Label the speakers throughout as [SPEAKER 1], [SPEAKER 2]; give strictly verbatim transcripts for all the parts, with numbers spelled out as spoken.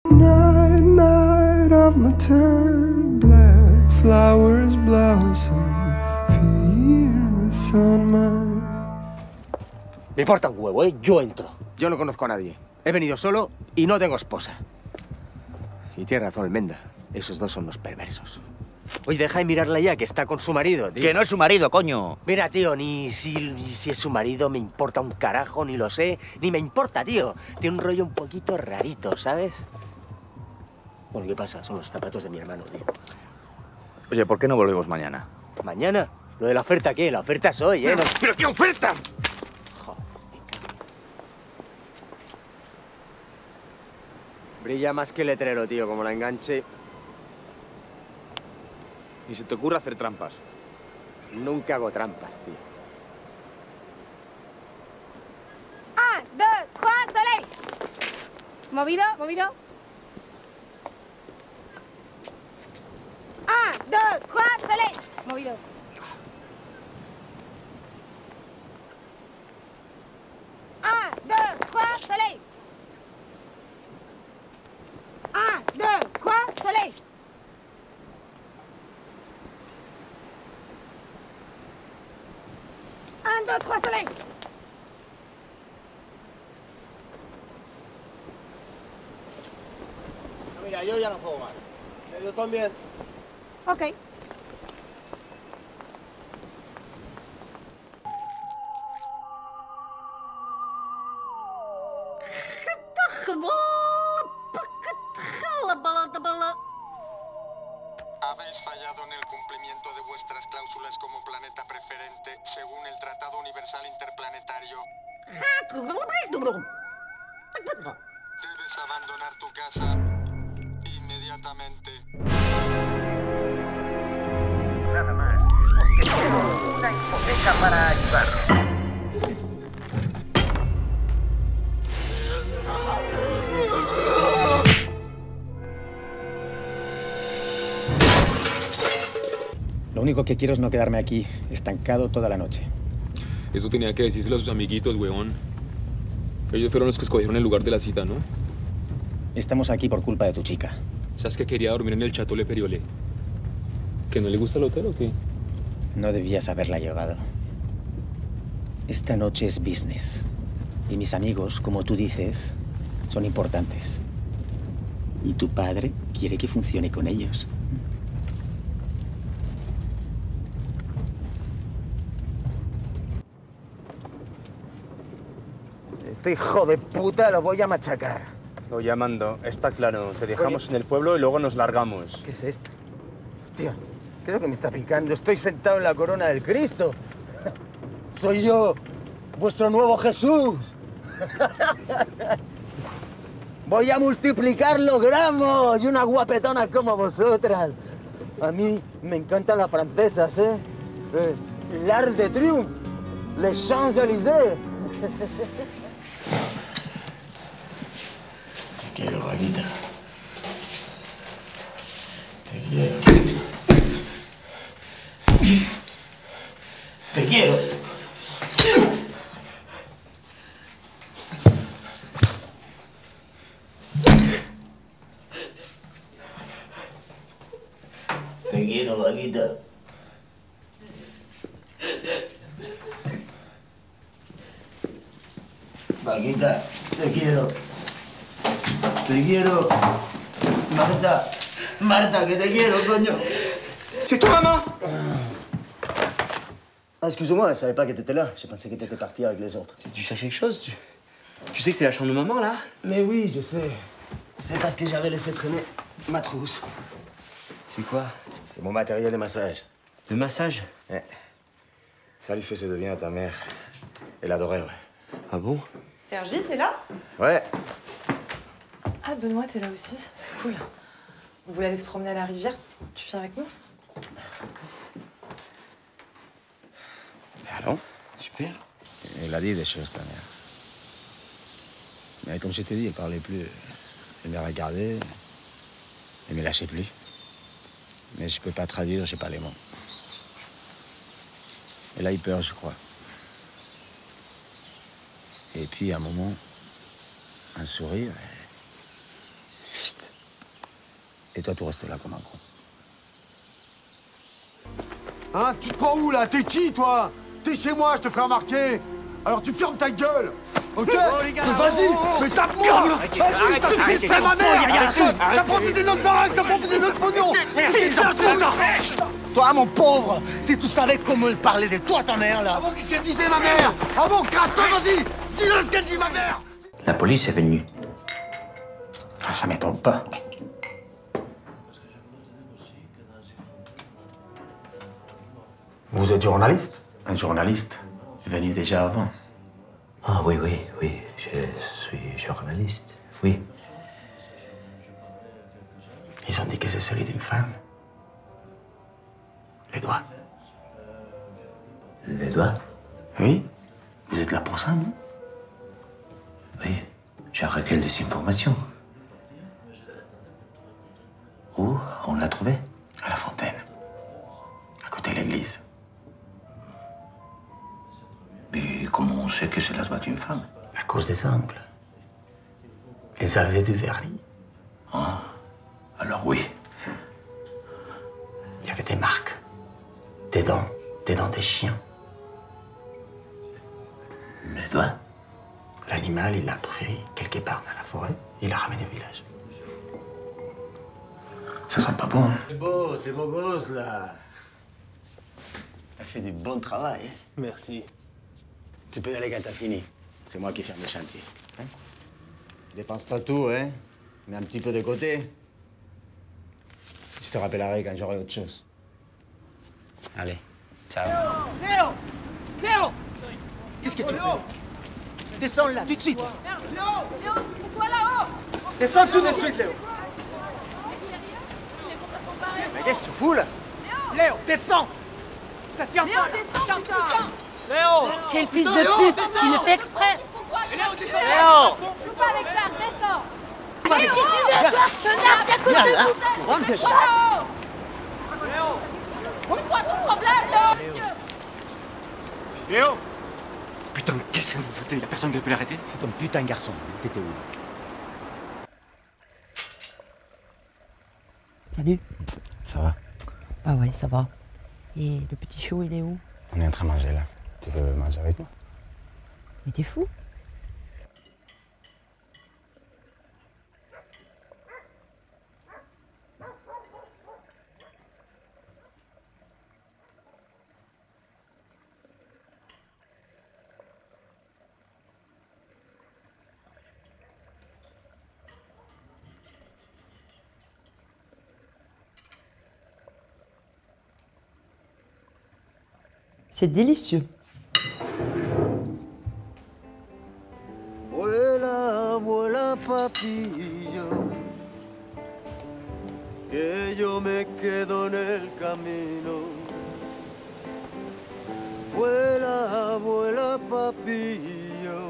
[SPEAKER 1] Night, night of my turn black, flowers blossom, fearless on my...
[SPEAKER 2] Me importa un huevo, ¿eh? Yo entro. Yo no conozco a nadie. He venido solo y no tengo esposa. Y tiene razón Almenda. Esos dos son los perversos. Oye, deja de mirarla ya, que está con su marido, tío.
[SPEAKER 3] Que no es su marido, coño.
[SPEAKER 2] Mira, tío, ni si, ni si es su marido me importa un carajo, ni lo sé, ni me importa, tío. Tiene un rollo un poquito rarito, ¿sabes? Bueno, ¿qué pasa? Son los zapatos de mi hermano, tío.
[SPEAKER 3] Oye, ¿por qué no volvemos mañana?
[SPEAKER 2] ¿Mañana? ¿Lo de la oferta qué? La oferta es hoy, ¿eh? No...
[SPEAKER 3] ¿Pero qué oferta?
[SPEAKER 2] Joder. Brilla más que el letrero, tío, como la enganche.
[SPEAKER 3] Ni se te ocurre hacer trampas.
[SPEAKER 2] Nunca hago trampas, tío.
[SPEAKER 4] Un, dos, tres, soleil. Movido, movido. Un, dos, tres, soleil. Movido. Un, dos, tres, soleil. Un, dos, tres, soleil. Un, dos, tres, soleil.
[SPEAKER 2] Mira, yo ya no juego más. Yo también.
[SPEAKER 4] Ok.
[SPEAKER 5] Habéis fallado en el cumplimiento de vuestras cláusulas como planeta preferente según el Tratado Universal Interplanetario. Debes abandonar tu casa inmediatamente.
[SPEAKER 6] Nada más, porque tengo una hipoteca para ayudarlo.
[SPEAKER 7] Lo único que quiero es no quedarme aquí, estancado toda la noche.
[SPEAKER 8] Eso tenía que decírselo a sus amiguitos, weón. Ellos fueron los que escogieron el lugar de la cita, ¿no?
[SPEAKER 7] Estamos aquí por culpa de tu chica.
[SPEAKER 8] ¿Sabes que quería dormir en el Chateau Le Periolé? ¿Que no le gusta el hotel o qué?
[SPEAKER 7] No debías haberla llevado. Esta noche es business. Y mis amigos, como tú dices, son importantes. Y tu padre quiere que funcione con ellos.
[SPEAKER 2] Este hijo de puta lo voy a machacar.
[SPEAKER 9] Lo llamando, está claro. Te dejamos Oye. en el pueblo y luego nos largamos.
[SPEAKER 2] ¿Qué es esto? Hostia, ¿qué es lo que me está picando? Estoy sentado en la corona del Cristo. Soy yo, vuestro nuevo Jesús. Voy a multiplicar los gramos y una guapetona como vosotras. A mí me encantan las francesas, ¿eh? eh L'Arc de Triomphe, les Champs-Élysées.
[SPEAKER 1] Te quiero, Vaquita. Te quiero. Te quiero. Te quiero, Vaquita. Vaquita, te quiero. Te quiero. Marta. Marta, que te quiero, coño.
[SPEAKER 9] C'est toi, maman?
[SPEAKER 2] Ah, excuse-moi, je savais pas que t'étais là. Je pensais que t'étais parti avec les autres.
[SPEAKER 10] Tu cherches quelque chose? Tu, tu sais que c'est la chambre de maman, là?
[SPEAKER 2] Mais oui, je sais. C'est parce que j'avais laissé traîner ma trousse.
[SPEAKER 10] C'est quoi?
[SPEAKER 2] C'est mon matériel de massage.
[SPEAKER 10] De massage?
[SPEAKER 2] Ouais. Ça lui faisait de bien à ta mère. Elle adorait, ouais.
[SPEAKER 10] Ah bon?
[SPEAKER 11] Sergi, t'es là?
[SPEAKER 2] Ouais.
[SPEAKER 11] Ah, Benoît, t'es là aussi. C'est cool. On voulait aller se promener à la rivière. Tu viens avec nous?
[SPEAKER 2] Mais allons.
[SPEAKER 10] Super.
[SPEAKER 2] Elle a dit des choses, ta mère. Mais comme je t'ai dit, elle parlait plus. Elle me regardait. Elle me lâchait plus. Mais je peux pas traduire, j'ai pas les mots. Elle a eu peur, je crois. Et puis, à un moment, un sourire. Et... Chut.
[SPEAKER 7] Et toi, tu restes là comme un con.
[SPEAKER 12] Hein? Tu te prends où, là? T'es qui, toi? T'es chez moi, je te ferai remarquer. Alors tu fermes ta gueule, ok? Vas-y, mais tape-moi! Vas-y, t'as fait ça, ma mère! T'as profité de notre baraque, t'as profité de notre pognon!
[SPEAKER 1] Toi, mon pauvre, si tu savais comment elle parlait de toi, ta mère, là.
[SPEAKER 12] Ah bon, qu'est-ce qu'elle disait, ma mère? Ah bon, crasse-toi, vas-y! Dis-le ce qu'elle dit, ma mère!
[SPEAKER 7] La police est venue. Ah, ça m'étonne pas. Vous êtes journaliste? Un journaliste est venu déjà avant.
[SPEAKER 13] Ah oui, oui, oui, je suis journaliste, oui.
[SPEAKER 7] Ils ont dit que c'est celui d'une femme. Les doigts.
[SPEAKER 13] Les doigts?
[SPEAKER 7] Oui. Vous êtes là pour ça, non?
[SPEAKER 13] Oui, j'ai recueilli des informations. Où on l'a trouvé?
[SPEAKER 7] À la fontaine. À côté de l'église.
[SPEAKER 13] Mais comment on sait que c'est la doigt d'une femme?
[SPEAKER 7] À cause des ongles. Ils avaient du vernis.
[SPEAKER 13] Ah, alors oui.
[SPEAKER 7] Il y avait des marques. Des dents. Des dents des chiens.
[SPEAKER 13] Les doigts?
[SPEAKER 7] L'animal, il l'a pris quelque part dans la forêt. Il l'a ramené au village. Ça sent pas bon, hein?
[SPEAKER 1] T'es beau, t'es beau gosse, là. Elle fait du bon travail, hein?
[SPEAKER 2] Merci. Tu peux y aller quand t'as fini. C'est moi qui ferme le chantier. Hein? Dépense pas tout, hein? Mets un petit peu de côté. Je te rappellerai quand j'aurai autre chose. Allez, ciao.
[SPEAKER 14] Léo! Léo! Qu'est-ce que tu fais? Descends là, tout de suite.
[SPEAKER 4] Léo, Léo, c'est toi là-haut.
[SPEAKER 14] Descends tout de suite, Léo. Mais qu'est-ce que tu fous là? Léo, descends! Ça tient
[SPEAKER 4] Léo,
[SPEAKER 14] pas là.
[SPEAKER 4] descends, putain.
[SPEAKER 14] Léo!
[SPEAKER 4] Quel fils de pute! Il le fait exprès!
[SPEAKER 14] Léo!
[SPEAKER 4] Joue pas avec ça, descends! Léo, qui tu veux, toi? Connard, viens côté de vous!
[SPEAKER 14] Rentre,
[SPEAKER 4] Ciao! C'est quoi ton problème, Léo?
[SPEAKER 14] Léo! Putain, qu'est-ce que vous foutez? Y'a personne qui peut l'arrêter?
[SPEAKER 2] C'est un putain de garçon. T'étais où?
[SPEAKER 15] Salut.
[SPEAKER 7] Ça va?
[SPEAKER 15] Ah ouais, ça va. Et le petit chou, il est où?
[SPEAKER 7] On est en train de manger là. Tu veux manger avec moi?
[SPEAKER 15] Mais t'es fou? C'est délicieux.
[SPEAKER 1] Vuela, vuela, papillo, que yo me quedo en el camino. Vuela, vuela, papillo,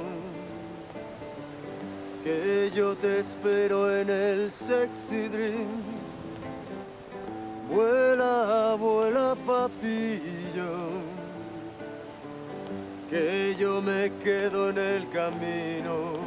[SPEAKER 1] que yo te espero en el sexy dream. Vuela, vuela, papillo, que yo me quedo en el camino.